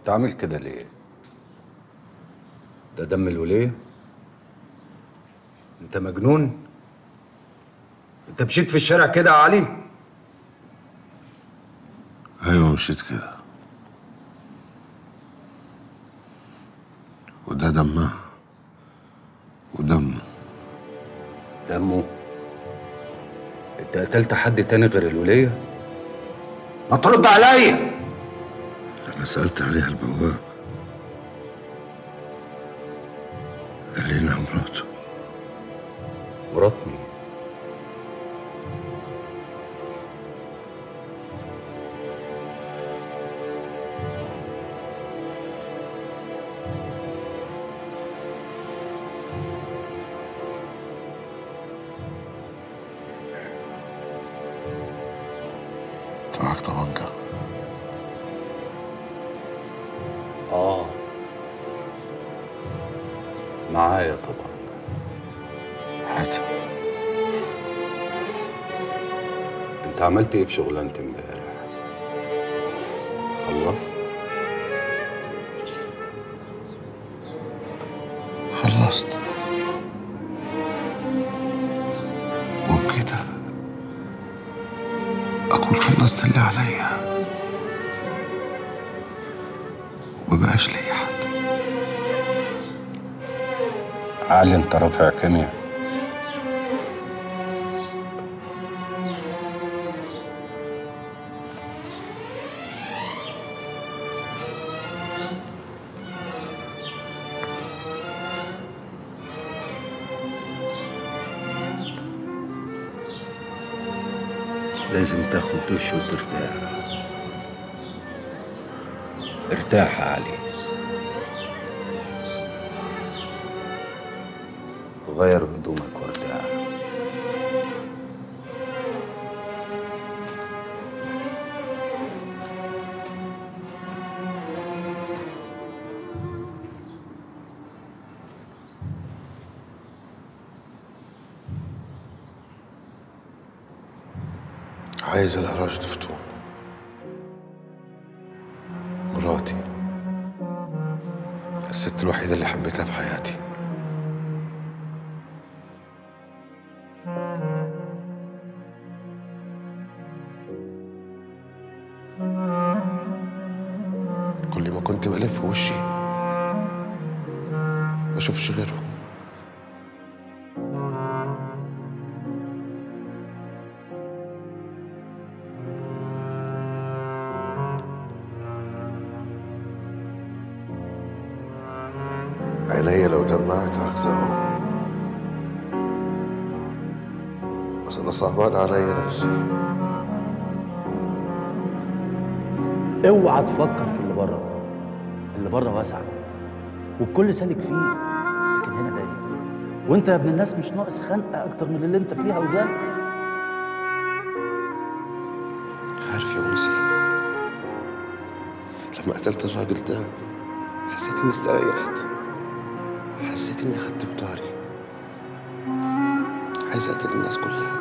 انت عامل كده ليه؟ ده دم الولية؟ انت مجنون؟ انت مشيت في الشارع كده يا علي؟ ايوه مشيت كده، وده دمها ودمه. دمه؟ انت قتلت حد تاني غير الولية؟ ما ترد عليا! لما سألت عليها البواب قال لي انها مراته. مرات مين؟ انت معاك طبنجة؟ اه، معايا طبعا. هات. انت عملت ايه في شغلانتي امبارح؟ خلصت؟ خلصت، وبكده اكون خلصت اللي عليا ومبقاش ليا حد. علي انت رافع كيمياء. لازم تاخد دش وترتاح. ارتاح يا علي، غير هدومك وارتاح. عايز الهراج تفتون، مراتي، الست الوحيدة اللي حبيتها في حياتي. كل ما كنت بلف وشي بشوفش غيره. عينيا لو دمعت هخزقهم، بس انا صعبان عليا نفسي. اوعى تفكر في اللي بره. اللي بره واسع والكل سالك فيه، لكن هنا ضيق. وانت يا ابن الناس مش ناقص خنقه اكتر من اللي انت فيها وزاد. عارف يا أنسي، لما قتلت الراجل ده حسيت إني استريحت، حسيت إني خدت بطاري. عايز أقتل الناس كلها.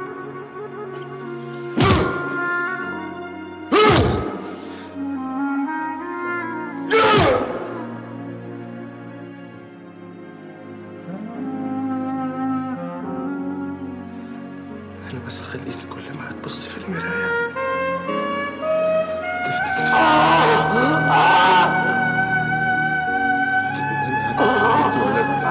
أنا بس أخليكي كل ما هتبصي في المراية تفتكري تندمي على إنك اتولدت.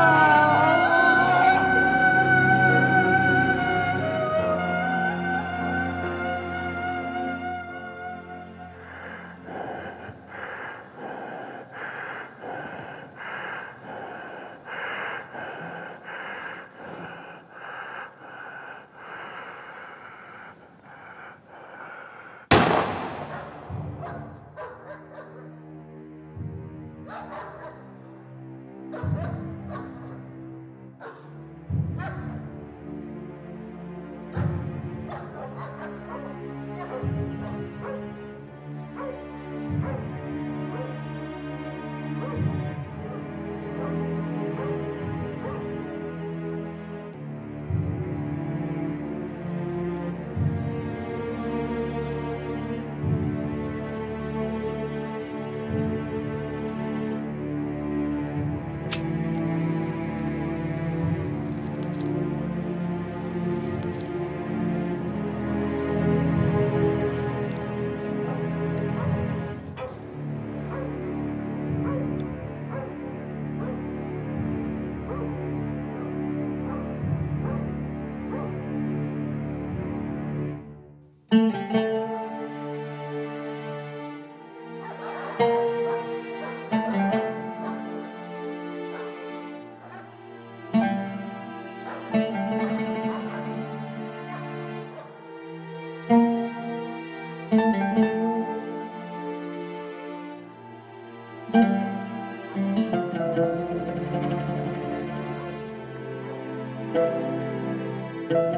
ده